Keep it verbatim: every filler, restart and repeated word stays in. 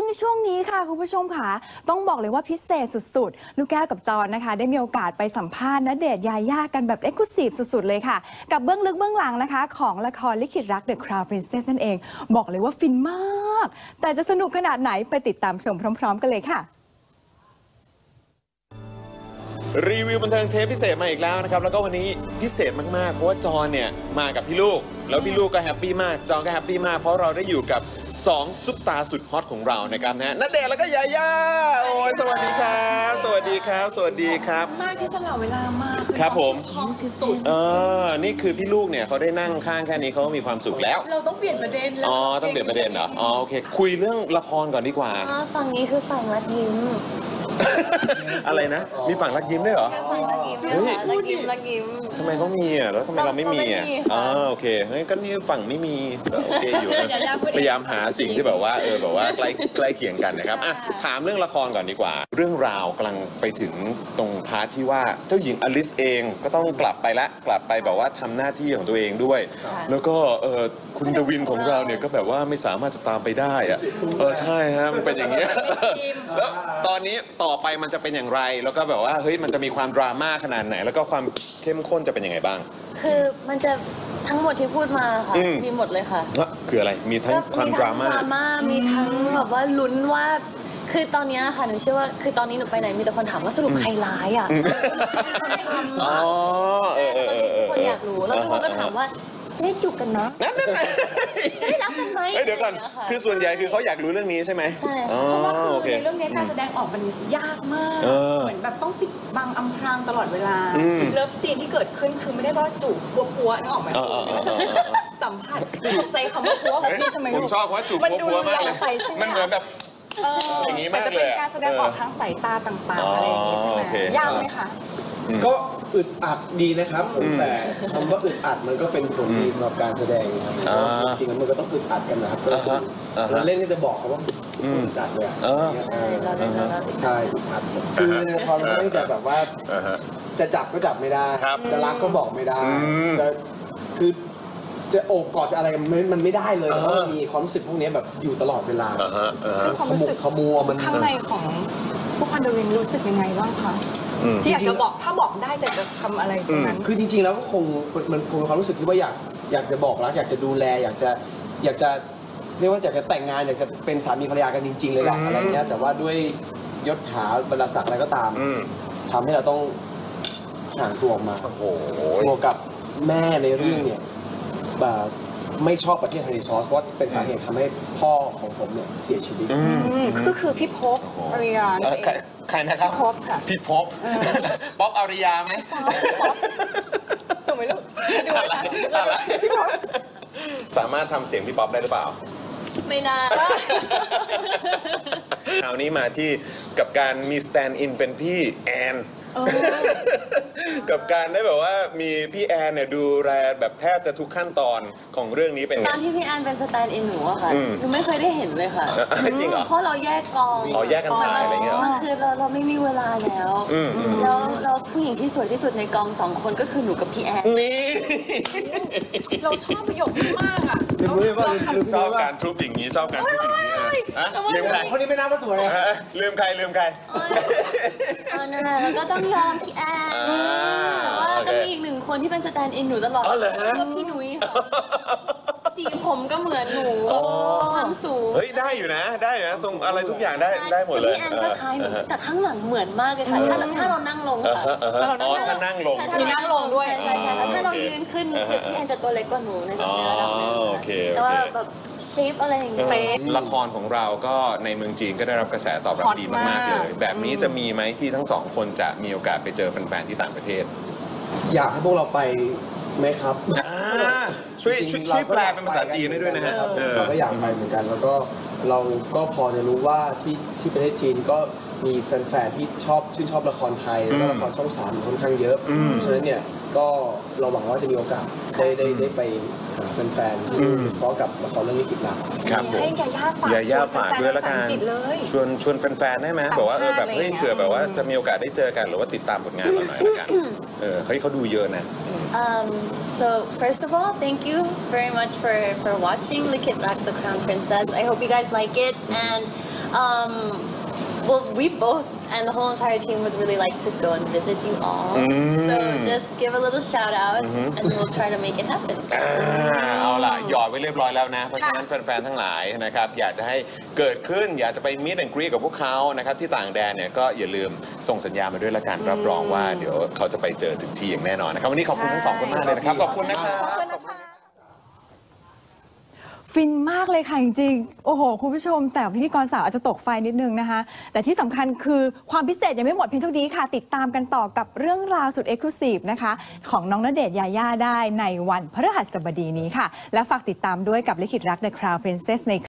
ช่วงนี้ค่ะคุณผู้ชมค่ะต้องบอกเลยว่าพิเศษสุดๆลูกแก้วกับจอนนะคะได้มีโอกาสไปสัมภาษณ์ณเดชน์ยาย่ากันแบบเอ็กซ์คลูซีฟสุดๆเลยค่ะกับเบื้องลึกเบื้องหลังนะคะของละครลิขิตรัก The Crown Princess นั่นเองบอกเลยว่าฟินมากแต่จะสนุกขนาดไหนไปติดตามชมพร้อมๆกันเลยค่ะรีวิวบันเทิงเทปพิเศษมาอีกแล้วนะครับแล้วก็วันนี้พิเศษมากๆเพราะว่าจอนเนี่ยมากับพี่ลูกแล้วพี่ลูกก็แฮปปี้มากจอนก็แฮปปี้มากเพราะเราได้อยู่กับสองซุปตาสุดฮอตของเรานะครับนะณเดชน์แล้วก็ยาย่าโอ้ยสวัสดีครับสวัสดีครับสวัสดีครับมากที่ตลอดเวลามากครับผมเออนี่คือพี่ลูกเนี่ยเขาได้นั่งข้างแค่นี้เขาก็มีความสุขแล้วเราต้องเปลี่ยนประเด็นอ๋อต้องเปลี่ยนประเด็นเหรออ๋อโอเคคุยเรื่องละครก่อนดีกว่าฝั่งนี้คือฝั่งรักยิ้มอะไรนะมีฝั่งรักยิ้มด้วยเหรอฝั่งรักยิ้มด้วยรักยิ้มรักยิ้มทำไมเขามีอ่ะแล้วทำไมเราไม่มีอ่ะอ๋อโอเคงั้นก็นี่ฝั่งไม่มีโอเคอยู่พยายามหาสิ่งที่แบบว่าเออแบบว่าใกล้ใกล้เคียงกันนะครับอ่ะถามเรื่องละครก่อนดีกว่าเรื่องราวกำลังไปถึงตรงพาร์ทที่ว่าเจ้าหญิงอลิซเองก็ต้องกลับไปละกลับไปแบบว่าทำหน้าที่ของตัวเองด้วยแล้วก็เออคุณดวินของเราเนี่ยก็แบบว่าไม่สามารถจะตามไปได้อ่ะเออใช่ฮะมันเป็นอย่างเงี้ยแล้วตอนนี้ต่อไปมันจะเป็นอย่างไรแล้วก็แบบว่าเฮ้ยมันจะมีความดราม่าขนาดไหนแล้วก็ความเข้มข้นจะเป็นยังไงบ้างคือมันจะทั้งหมดที่พูดมาค่ะมีหมดเลยค่ะคืออะไรมีทั้งความดราม่าดราม่ามีทั้งแบบว่าลุ้นว่าคือตอนนี้ค่ะหนูเชื่อว่าคือตอนนี้หนูไปไหนมีแต่คนถามว่าสรุปใครร้ายอ่ะอ๋อเออเออทุกคนอยากรู้แล้วทุกคนก็ถามว่าจะได้จูบกันเนาะจะได้รักกันไหมเดี๋ยวก่อนคือส่วนใหญ่คือเขาอยากรู้เรื่องนี้ใช่ไหมใช่เพราะว่าคือในเรื่องนี้การแสดงออกมันยากมากเหมือนแบบต้องปิดบังอำพรางตลอดเวลาเลิฟซีนที่เกิดขึ้นคือไม่ได้ว่าจูบพัวๆนึกออกไหมสัมผัสใจคำว่าพัวของพี่ทำไมผมชอบว่าจูบพัวๆมากเลยมันเหมือนแบบอย่างนี้มากเลยแต่จะเป็นการแสดงออกทางสายตาต่างๆอะไรอย่างนี้ใช่ไหมยากไหมคะก็อึดอัดดีนะครับแต่คำว่าอึดอัดมันก็เป็นผลดีสำหรับการแสดงครับจริงๆแล้วมันก็ต้องอึดอัดกันนะครับเราเล่นก็จะบอกเขาว่าอึดอัดเลยใช่เราเล่นเราใช่อึดอัดคือในละครมันไม่จะแบบว่าจะจับก็จับไม่ได้จะรักก็บอกไม่ได้จะคือจะโอบกอดจะอะไรมันไม่ได้เลยเพราะมันมีความรู้สึกพวกนี้แบบอยู่ตลอดเวลาซึ่งความรู้สึกขมัวมันข้างในของผู้พันดวินรู้สึกยังไงบ้างคะที่อยากจะบอกถ้าบอกได้จะจะทำอะไรตรงนั้นคือจริงๆแล้วก็คงมันคงความรู้สึกที่ว่าอยากอยากจะบอกรักอยากจะดูแลอยากจะอยากจะเรียกว่าอยากจะแต่งงานอยากจะเป็นสามีภรรยากันจริงๆเลยแหละอะไรเงี้ยแต่ว่าด้วยยศถาบรรดาศักดิ์อะไรก็ตามทำให้เราต้องห่างตัวออกมาบวกกับแม่ในเรื่องเนี่ยไม่ชอบประเทศฮันนีซอสเพราะเป็นสาเหตุทำให้พ่อของผมเนี่ยเสียชีวิตก็คือพี่ภพอาริยาใครนะครับพี่ภพค่ะพี่ภพป๊อปอาริยาไหมถูกไหมลูกดูอะไรพี่ภพสามารถทำเสียงพี่ป๊อปได้หรือเปล่าไม่ได้คราวนี้มาที่กับการมีสแตนด์อินเป็นพี่แอนกับการได้แบบว่ามีพี่แอนเนี่ยดูแลแบบแทบจะทุกขั้นตอนของเรื่องนี้เป็นไงตอนที่พี่แอนเป็นสแตนด์อินหนูอะค่ะหนูไม่เคยได้เห็นเลยค่ะจริงเหรอเพราะเราแยกกองอ๋อแยกกันถ่ายอะไรเงี้ยมันคือเราเราไม่มีเวลาแล้วแล้วเราผู้หญิงที่สวยที่สุดในกองสองคนก็คือหนูกับพี่แอนนี่เราชอบประโยคนี้มากอ่ะชอบการทุบอย่างนี้ชอบการทุบอย่างนี้ลืมใครคนนี้ไม่น่ามาสวยลืมใครลืมใครนั่นแหละแล้วก็ต้องยอมพี่แอนแต่ว่าก็มีอีกหนึ่งคนที่เป็นสแตนด์อินหนูตลอดก็พี่นุ้ยสีผมก็เหมือนหนูความสูงเฮ้ยได้อยู่นะได้นะทรงอะไรทุกอย่างได้ได้หมดเลยพี่แอนก็คล้ายหนูจากข้างหลังเหมือนมากเลยค่ะถ้าถ้าเรานั่งลงค่ะอ๋อถ้านั่งลงมีนั่งลงด้วยใช่ใช่ถ้าเรายืนขึ้นพี่แอนจะตัวเล็กกว่าหนูในระดับนึงแต่ว่าแบบเชฟอะไรอย่างเงี้ยละครของเราก็ในเมืองจีนก็ได้รับกระแสตอบรับดีมากๆเลยแบบนี้จะมีไหมที่ทั้งสองคนจะมีโอกาสไปเจอแฟนๆที่ต่างประเทศอยากให้พวกเราไปไหมครับช่วยช่วยแปลเป็นภาษาจีนได้ด้วยนะฮะเราก็อยากไปเหมือนกันแล้วก็เราก็พอจะรู้ว่าที่ที่ประเทศจีนก็มีแฟนๆที่ชอบชื่นชอบละครไทยแล้วก็ละครช่องสามค่อนข้างเยอะเพราะฉะนั้นเนี่ยก็เราหวังว่าจะมีโอกาสได้ได้ได้ไปหาแฟนๆที่เพราะกับละครเรื่องลิขิตรักครับผมให้ยาย่าฝากยาย่าฝากด้วยละกันชวนชวนแฟนๆได้ไหมบอกว่าเออแบบเฮ้ยเผื่อแบบว่าจะมีโอกาสได้เจอกันหรือว่าติดตามผลงานเราหน่อยละกันเออเขาเขาดูเยอะนะ Um, so first of all, thank you very much for, for watching Likhit Rak, The Crown Princess. I hope you guys like it, and um, well, we both and the whole entire team would really like to go and visit you all. So just give a little shout out, and we'll try to make it happen. อ่าเอาล่ะหยอดไว้เรียบร้อยแล้วนะ เพราะฉะนั้นแฟนๆทั้งหลายนะครับอยากจะให้เกิดขึ้นอยากจะไปมีดแอนด์กรีกับพวกเขานะครับที่ต่างแดนเนี่ยก็อย่าลืมส่งสัญญามาด้วยละกันรับรองว่าเดี๋ยวเขาจะไปเจอถึงที่อย่างแน่นอนนะครับวันนี้ขอบคุณทั้งสองคนมากเลยนะครับขอบคุณนะครับฟินมากเลยค่ะจริงๆ โอ้โห คุณผู้ชมแต่พิธีกรสาวอาจจะตกไฟนิดนึงนะคะ แต่ที่สำคัญคือความพิเศษยังไม่หมดเพียงเท่านี้ค่ะ ติดตามกันต่อกับเรื่องราวสุดเอ็กซ์คลูซีฟนะคะ ของน้องณเดชน์ยาย่าได้ในวันพฤหัสบดีนี้ค่ะ และฝากติดตามด้วยกับลิขิตรัก The Crown Princess ใน